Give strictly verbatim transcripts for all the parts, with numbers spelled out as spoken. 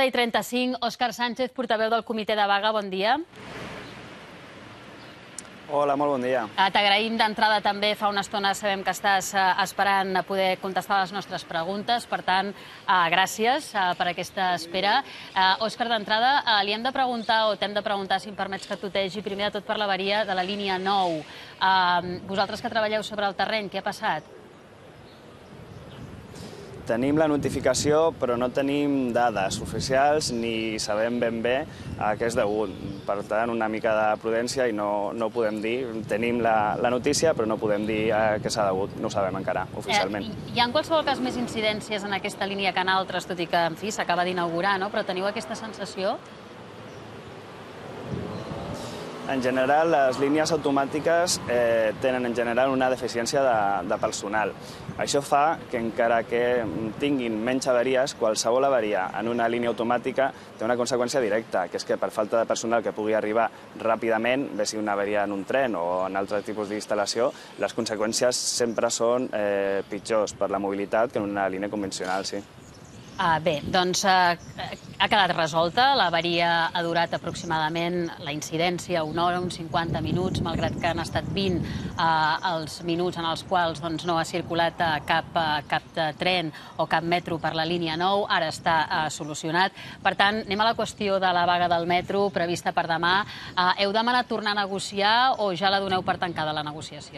i trenta-cinc, Òscar Sánchez, portaveu del comitè de vaga, bon dia. Hola, molt bon dia. T'agraïm d'entrada també, fa una estona sabem que estàs esperant a poder contestar les nostres preguntes, per tant, gràcies per aquesta espera. Òscar, d'entrada, li hem de preguntar, o t'hem de preguntar, si em permets que tutegi, primer de tot per l'avaria de la línia nou. Vosaltres que treballeu sobre el terreny, què ha passat? Tenim la notificació, però no tenim dades oficials ni sabem ben bé a què és degut. Per tant, una mica de prudència i no ho podem dir. Tenim la notícia, però no podem dir a què s'ha degut. No ho sabem encara, oficialment. Hi ha en qualsevol cas més incidències en aquesta línia que en altres, tot i que, en fi, s'acaba d'inaugurar, no? Però teniu aquesta sensació? En general, les línies automàtiques tenen en general una deficiència de personal. Això fa que, encara que tinguin menys avaries, qualsevol avaria en una línia automàtica té una conseqüència directa, que és que per falta de personal que pugui arribar ràpidament, bé sigui una avaria en un tren o en altres tipus d'instal·lació, les conseqüències sempre són pitjors per la mobilitat que en una línia convencional, sí. Bé, doncs ha quedat resolta. L'avaria ha durat aproximadament la incidència una hora, uns cinquanta minuts, malgrat que han estat vint els minuts en els quals no ha circulat cap tren o cap metro per la línia nou. Ara està solucionat. Per tant, anem a la qüestió de la vaga del metro prevista per demà. Heu demanat tornar a negociar o ja la doneu per tancada, la negociació?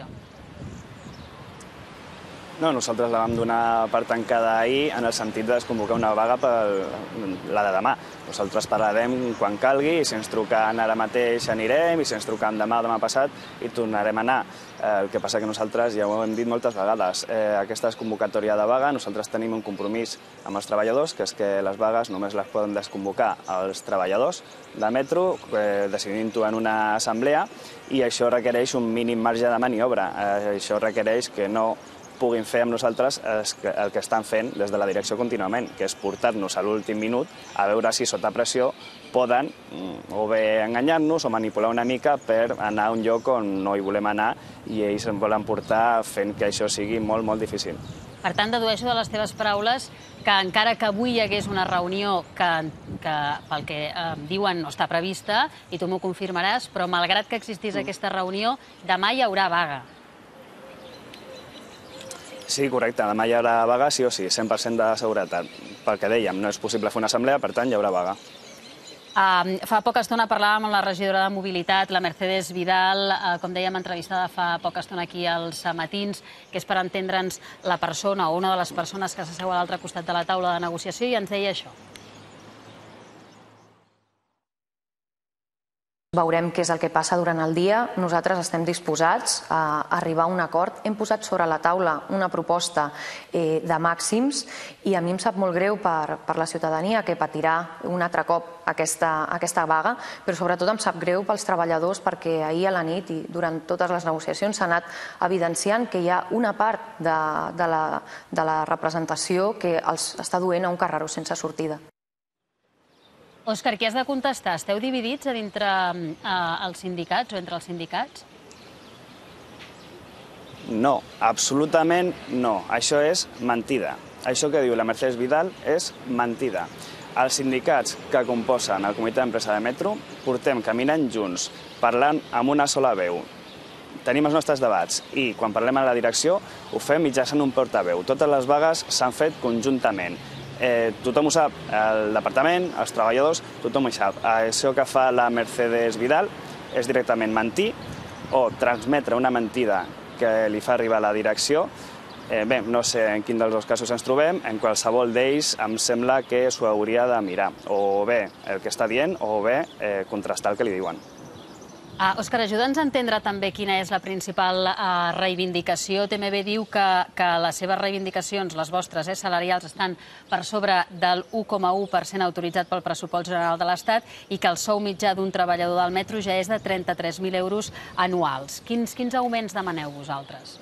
No, nosaltres la vam donar per tancada ahir en el sentit de desconvocar una vaga per la de demà. Nosaltres parlarem quan calgui i si ens truquen ara mateix anirem i si ens truquen demà o demà passat hi tornarem a anar. El que passa que nosaltres ja ho hem dit moltes vegades. Aquesta és convocatòria de vaga. Nosaltres tenim un compromís amb els treballadors, que és que les vagues només les poden desconvocar els treballadors de metro, decidint-ho en una assemblea, i això requereix un mínim marge de maniobra. Això requereix que no puguin fer amb nosaltres el que estan fent des de la direcció contínuament, que és portar-nos a l'últim minut a veure si sota pressió poden o bé enganyar-nos o manipular una mica per anar a un lloc on no hi volem anar i ells ens volen portar fent que això sigui molt, molt difícil. Per tant, dedueixo de les teves paraules que encara que avui hi hagués una reunió que, pel que diuen, no està prevista, i tu m'ho confirmaràs, però malgrat que existís aquesta reunió, demà hi haurà vaga. Sí, correcte. Demà hi haurà vaga, sí o sí, cent per cent de seguretat. Pel que dèiem, no és possible fer una assemblea, per tant, hi haurà vaga. Fa poca estona parlàvem amb la regidora de Mobilitat, la Mercedes Vidal, com dèiem, entrevistada fa poca estona aquí als matins, que és per entendre'ns la persona o una de les persones que s'asseu a l'altre costat de la taula de negociació, i ens deia això. Veurem què és el que passa durant el dia. Nosaltres estem disposats a arribar a un acord. Hem posat sobre la taula una proposta de màxims i a mi em sap molt greu per la ciutadania que patirà un altre cop aquesta vaga, però sobretot em sap greu pels treballadors perquè ahir a la nit i durant totes les negociacions s'ha anat evidenciant que hi ha una part de la representació que els està duent a un carreró sense sortida. Òscar, què has de contestar? Esteu dividits a dintre els sindicats o entre els sindicats? No, absolutament no. Això és mentida. Això que diu la Mercedes Vidal és mentida. Els sindicats que composen el comitè d'empresa de metro portem caminant junts, parlant amb una sola veu. Tenim els nostres debats i quan parlem a la direcció ho fem mitjançant un portaveu. Totes les vagues s'han fet conjuntament. Tothom ho sap, el departament, els treballadors, tothom ho sap. Això que fa la Mercedes Vidal és directament mentir o transmetre una mentida que li fa arribar a la direcció. Bé, no sé en quin dels dos casos ens trobem, en qualsevol d'ells em sembla que s'ho hauria de mirar, o bé el que està dient o bé contrastar el que li diuen. Òscar, ajuda'ns a entendre també quina és la principal reivindicació. T M B diu que les seves reivindicacions, les vostres salarials, estan per sobre del u coma u per cent autoritzat pel pressupost general de l'Estat i que el sou mitjà d'un treballador del metro ja és de trenta-tres mil euros anuals. Quins augments demaneu vosaltres?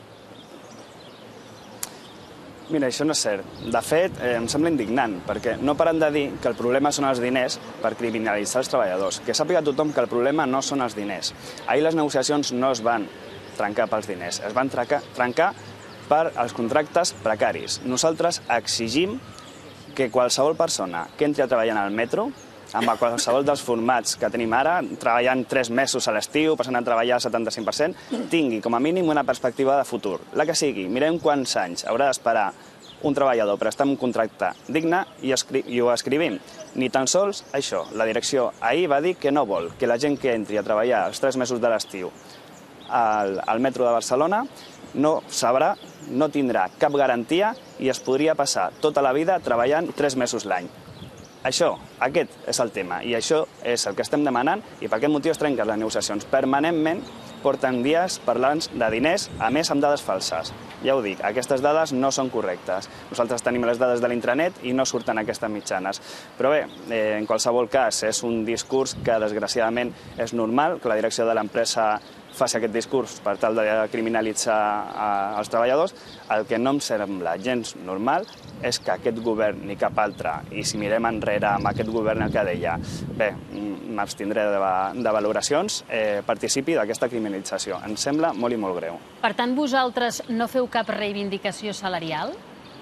Mira, això no és cert. De fet, em sembla indignant, perquè no paren de dir que el problema són els diners per criminalitzar els treballadors. Que sàpiga tothom que el problema no són els diners. Ahir les negociacions no es van trencar pels diners, es van trencar per als contractes precaris. Nosaltres exigim que qualsevol persona que entri a treballar en el metro, amb qualsevol dels formats que tenim ara, treballant tres mesos a l'estiu, passant a treballar al setanta-cinc per cent, tingui com a mínim una perspectiva de futur. La que sigui, mirem quants anys haurà d'esperar un treballador per estar en un contracte digne i, i ho escrivim. Ni tan sols això. La direcció ahir va dir que no vol que la gent que entri a treballar els tres mesos de l'estiu al, al metro de Barcelona no sabrà, no tindrà cap garantia i es podria passar tota la vida treballant tres mesos l'any. Això, aquest és el tema i això és el que estem demanant i per aquest motiu es trenquen les negociacions. Permanentment porten dies parlant de diners, a més amb dades falses. Ja ho dic, aquestes dades no són correctes. Nosaltres tenim les dades de l'intranet i no surten aquestes mitjanes. Però bé, eh, en qualsevol cas, és un discurs que desgraciadament és normal, que la direcció de l'empresa faci aquest discurs per tal de criminalitzar els treballadors. El que no em sembla gens normal és que aquest govern ni cap altre, i si mirem enrere amb aquest govern el que deia, bé, m'abstindré de, de valoracions, eh, participi d'aquesta criminalització. Em sembla molt i molt greu. Per tant, vosaltres no feu cap reivindicació salarial?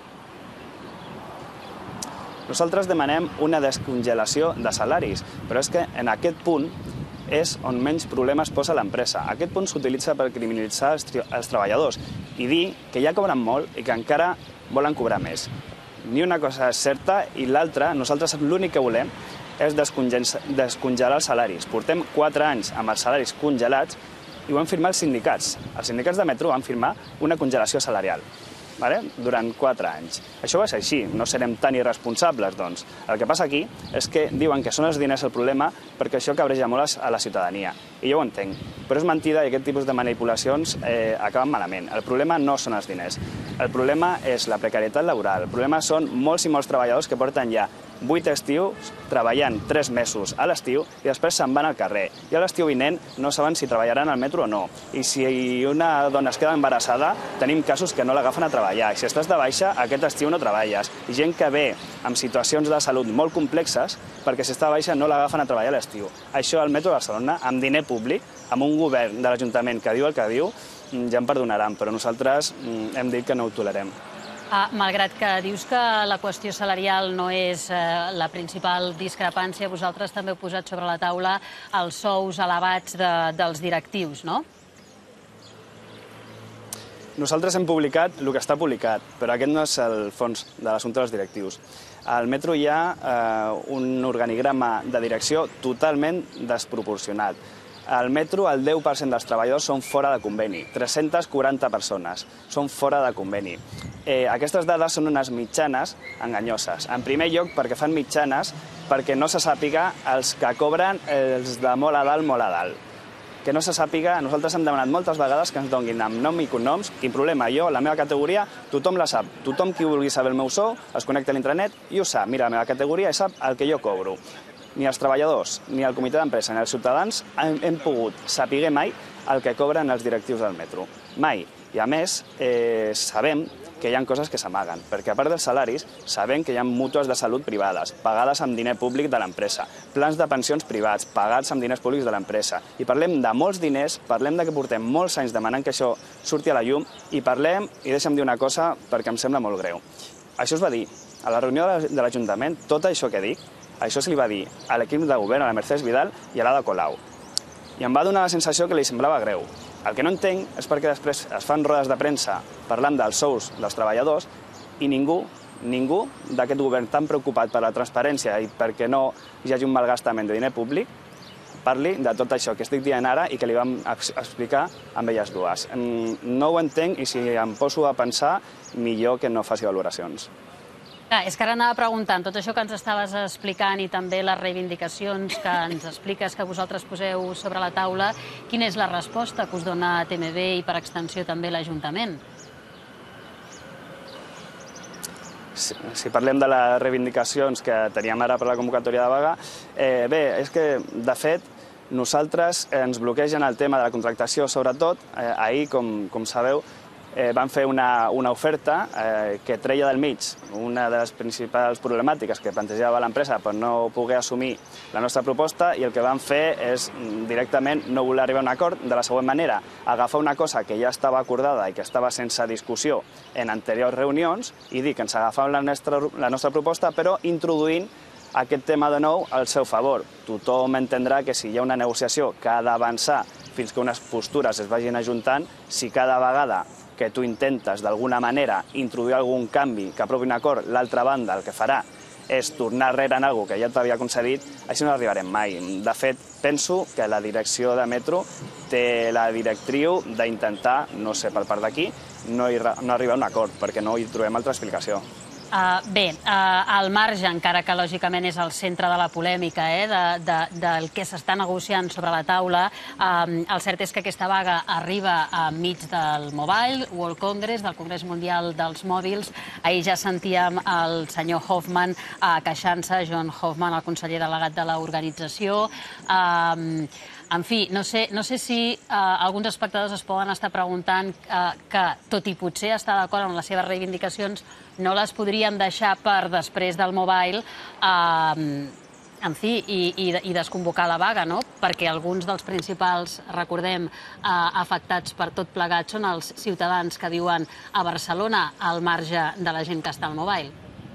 Nosaltres demanem una descongelació de salaris, però és que en aquest punt és on menys problemes posa l'empresa. Aquest punt s'utilitza per criminalitzar els, els treballadors i dir que ja cobren molt i que encara volen cobrar més. Ni una cosa és certa i l'altra, nosaltres l'únic que volem és descongelar els salaris. Portem quatre anys amb els salaris congelats i ho han firmat els sindicats. Els sindicats de metro van firmar una congelació salarial durant quatre anys. Això va ser així, no serem tan irresponsables, doncs. El que passa aquí és que diuen que són els diners el problema perquè això cabreja molt a la ciutadania. I jo ho entenc, però és mentida i aquest tipus de manipulacions eh, acaben malament. El problema no són els diners, el problema és la precarietat laboral, el problema són molts i molts treballadors que porten ja vuit estius treballant tres mesos a l'estiu i després se'n van al carrer. I a l'estiu vinent no saben si treballaran al metro o no. I si una dona es queda embarassada, tenim casos que no l'agafen a treballar. I si estàs de baixa, aquest estiu no treballes. I gent que ve amb situacions de salut molt complexes perquè si està de baixa no l'agafen a treballar a l'estiu. Això al metro de Barcelona, amb diner públic, amb un govern de l'Ajuntament que diu el que diu, ja em perdonaran, però nosaltres hem dit que no ho tolerem. Ah, malgrat que dius que la qüestió salarial no és eh, la principal discrepància, vosaltres també heu posat sobre la taula els sous elevats de, dels directius, no? Nosaltres hem publicat el que està publicat, però aquest no és el fons de l'assumpte dels directius. Al metro hi ha eh, un organigrama de direcció totalment desproporcionat. Al metro el deu per cent dels treballadors són fora de conveni, tres-centes quaranta persones són fora de conveni. Eh, aquestes dades són unes mitjanes enganyoses. En primer lloc, perquè fan mitjanes perquè no se sàpiga els que cobren els de molt a dalt, molt a dalt. Que no se sàpiga, nosaltres hem demanat moltes vegades que ens donguin amb nom i cognoms, quin problema, jo, la meva categoria, tothom la sap. Tothom qui vulgui saber el meu sou es connecta a l'intranet i ho sap. Mira, la meva categoria i sap el que jo cobro. Ni els treballadors, ni el comitè d'empresa, ni els ciutadans hem, hem pogut saber mai el que cobren els directius del metro. Mai. I a més, eh, sabem que hi ha coses que s'amaguen, perquè a part dels salaris, sabem que hi ha mútues de salut privades, pagades amb diner públic de l'empresa, plans de pensions privats, pagats amb diners públics de l'empresa. I parlem de molts diners, parlem de que portem molts anys demanant que això surti a la llum, i parlem, i deixa'm dir una cosa, perquè em sembla molt greu. Això es va dir a la reunió de l'Ajuntament, tot això que dic, això se li va dir a l'equip de govern, a la Mercedes Vidal i a l'Ada Colau. I em va donar la sensació que li semblava greu. El que no entenc és perquè després es fan rodes de premsa parlant dels sous dels treballadors i ningú, ningú d'aquest govern tan preocupat per la transparència i perquè no hi hagi un malgastament de diner públic parli de tot això que estic dient ara i que li vam explicar amb elles dues. No ho entenc i si em poso a pensar, millor que no faci valoracions. Clar, és que ara anava preguntant, tot això que ens estaves explicant i també les reivindicacions que ens expliques que vosaltres poseu sobre la taula, quina és la resposta que us dona T M B i per extensió també l'Ajuntament? Si, si parlem de les reivindicacions que teníem ara per la convocatòria de vaga, eh, bé, és que, de fet, nosaltres ens bloquegen el tema de la contractació, sobretot, eh, ahir, com, com sabeu, van fer una oferta que treia del mig una de les principals problemàtiques que plantejava l'empresa per no poder assumir la nostra proposta, i el que van fer és directament no voler arribar a un acord de la següent manera: agafar una cosa que ja estava acordada i que estava sense discussió en anteriors reunions i dir que ens agafàvem la nostra proposta, però introduint aquest tema de nou al seu favor. Tothom entendrà que si hi ha una negociació que ha d'avançar fins que unes postures es vagin ajuntant, si cada vegada que tu intentes d'alguna manera introduir algun canvi que aprovi un acord, l'altra banda el que farà és tornar rere en alguna cosa que ja t'havia concedit, així no arribarem mai. De fet, penso que la direcció de Metro té la directriu d'intentar, no sé per part d'aquí, no arribar a un acord, perquè no hi trobem altra explicació. Bé, al marge, encara que lògicament és el centre de la polèmica del que s'està negociant sobre la taula, el cert és que aquesta vaga arriba enmig del Mobile World Congress, del Congrés Mundial dels Mòbils. Ahir ja sentíem el senyor Hoffman queixant-se, John Hoffman, el conseller delegat de l'organització. En fi, no sé si alguns espectadors es poden estar preguntant que, tot i potser estar d'acord amb les seves reivindicacions, no les podríem deixar per després del Mobile, en fi, i desconvocar la vaga, no? Perquè alguns dels principals, recordem, afectats per tot plegat són els ciutadans que viuen a Barcelona, al marge de la gent que està al Mobile.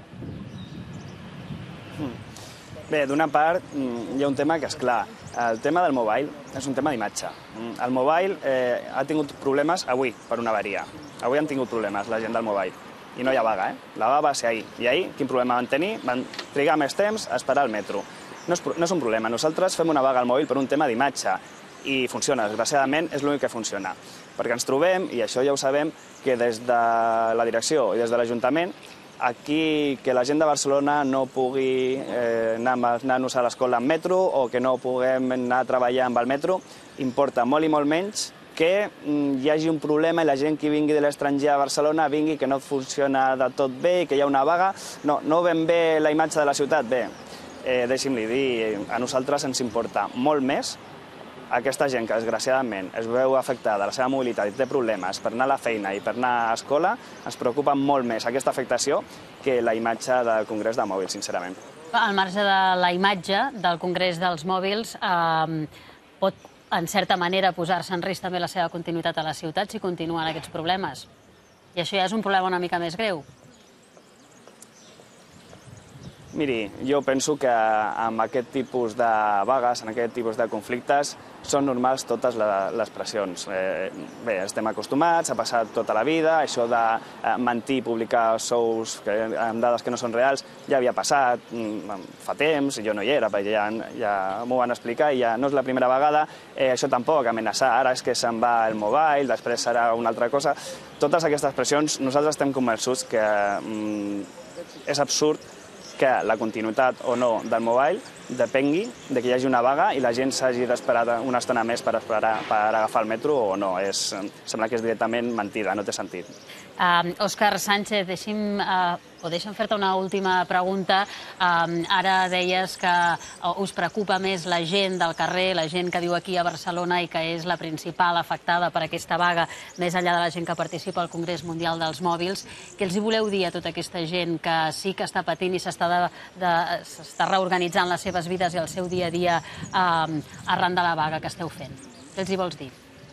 Bé, d'una part, hi ha un tema que és clar. El tema del Mobile és un tema d'imatge. El Mobile ha tingut problemes avui per una avaria. Avui han tingut problemes la gent del Mobile. I no hi ha vaga, eh? La vaga va ser ahir. I ahir, quin problema van tenir? Van trigar més temps a esperar el metro. No és un problema. Nosaltres fem una vaga al mòbil per un tema d'imatge. I funciona. Desgraciadament, és l'únic que funciona. Perquè ens trobem, i això ja ho sabem, que des de la direcció i des de l'Ajuntament, aquí que la gent de Barcelona no pugui anar amb els nanos a l'escola en metro o que no puguem anar a treballar amb el metro, importa molt i molt menys que hi hagi un problema i la gent que vingui de l'estranger a Barcelona vingui que no funciona de tot bé i que hi ha una vaga. No, no ben bé la imatge de la ciutat. Bé, deixi'm-li dir, a nosaltres ens importa molt més aquesta gent que, desgraciadament, es veu afectada, la seva mobilitat i té problemes per anar a la feina i per anar a escola, ens preocupa molt més aquesta afectació que la imatge del Congrés de Mòbils, sincerament. Al marge de la imatge del Congrés dels Mòbils, pot, en certa manera, posar-se en risc també la seva continuïtat a la ciutat si continuen aquests problemes. I això ja és un problema una mica més greu. Miri, jo penso que amb aquest tipus de vagues, en aquest tipus de conflictes, són normals totes les pressions. Bé, estem acostumats, ha passat tota la vida, això de mentir i publicar sous amb dades que no són reals ja havia passat fa temps, jo no hi era, perquè ja m'ho van explicar i ja no és la primera vegada. Això tampoc, amenaçar, ara és que se'n va el Mobile, després serà una altra cosa. Totes aquestes pressions, nosaltres estem convençuts que és absurd que la continuïtat o no del Mobile depengui de que hi hagi una vaga i la gent s'hagi d'esperar una estona més per agafar el metro o no. Sembla que és directament mentida, no té sentit. Òscar Sánchez, deixi'm fer-te una última pregunta. Ara deies que us preocupa més la gent del carrer, la gent que viu aquí a Barcelona i que és la principal afectada per aquesta vaga, més enllà de la gent que participa al Congrés Mundial dels Mòbils. Què els hi voleu dir a tota aquesta gent que sí que està patint i s'està reorganitzant les seves vides i el seu dia a dia arran de la vaga que esteu fent? Què els hi vols dir?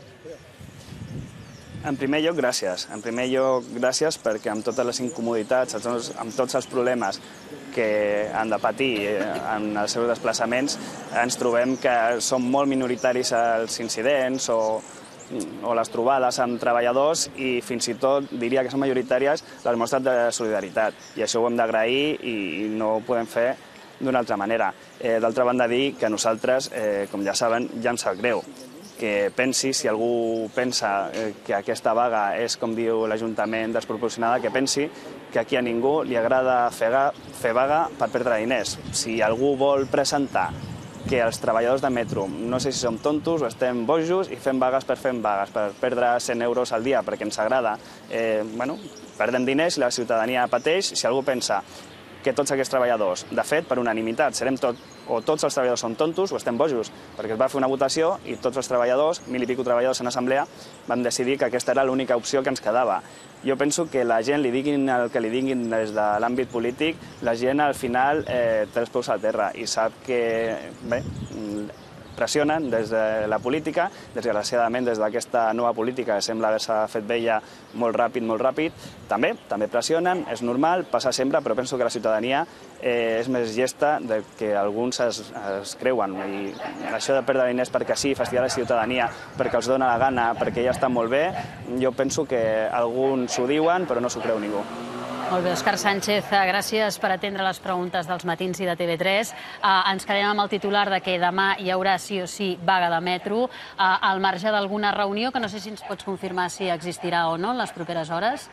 En primer lloc, gràcies. En primer lloc, gràcies perquè amb totes les incomoditats, amb tots els problemes que han de patir en els seus desplaçaments, ens trobem que són molt minoritaris els incidents o les trobades amb treballadors i fins i tot diria que són majoritàries les mostres de solidaritat. I això ho hem d'agrair i no ho podem fer d'una altra manera. D'altra banda, dir que nosaltres, com ja saben, ja em sap greu que pensi, si algú pensa que aquesta vaga és, com diu l'Ajuntament, desproporcionada, que pensi que aquí a ningú li agrada fer vaga per perdre diners. Si algú vol presentar que els treballadors de metro, no sé si som tontos o estem bojos i fem vagues per fer vagues, per perdre cent euros al dia perquè ens agrada, bueno, perdem diners i la ciutadania pateix. Si algú pensa que tots aquests treballadors, de fet, per unanimitat, serem tot, o tots els treballadors són tontos o estem bojos, perquè es va fer una votació i tots els treballadors, mil i pico treballadors en assemblea, vam decidir que aquesta era l'única opció que ens quedava. Jo penso que la gent, li diguin el que li diguin des de l'àmbit polític, la gent al final eh, té els peus a terra i sap que, bé, pressionen des de la política, desgraciadament des d'aquesta nova política que sembla haver-se fet vella molt ràpid, molt ràpid, també, també pressionen, és normal, passa sempre, però penso que la ciutadania eh, és més llesta del que alguns es, es creuen. I això de perdre diners perquè sí, fastidiar la ciutadania, perquè els dona la gana, perquè ja està molt bé, jo penso que alguns ho diuen, però no s'ho creu ningú. Molt bé, Òscar Sánchez, gràcies per atendre les preguntes dels matins i de T V tres. Ens quedem amb el titular de que demà hi haurà sí o sí vaga de metro, al marge d'alguna reunió, que no sé si ens pots confirmar si existirà o no en les properes hores.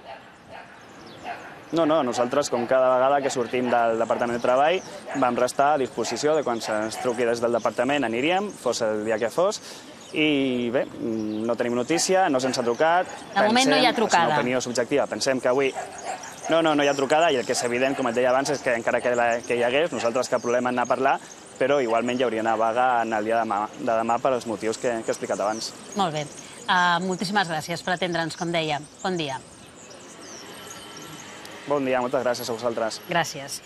No, no, nosaltres, com cada vegada que sortim del Departament de Treball, vam restar a disposició de quan se'ns truqui des del departament aniríem, fos el dia que fos, i bé, no tenim notícia, no se'ns ha trucat. De moment no hi ha trucada. És una opinió subjectiva, pensem que avui no, no, no hi ha trucada i el que és evident, com et deia abans, és que encara que, la, que hi hagués, nosaltres cap problema en anar a parlar, però igualment hi hauria una vaga en el dia de demà, de demà per als motius que, que he explicat abans. Molt bé. Uh, moltíssimes gràcies per atendre'ns, com deia. Bon dia. Bon dia, moltes gràcies a vosaltres. Gràcies.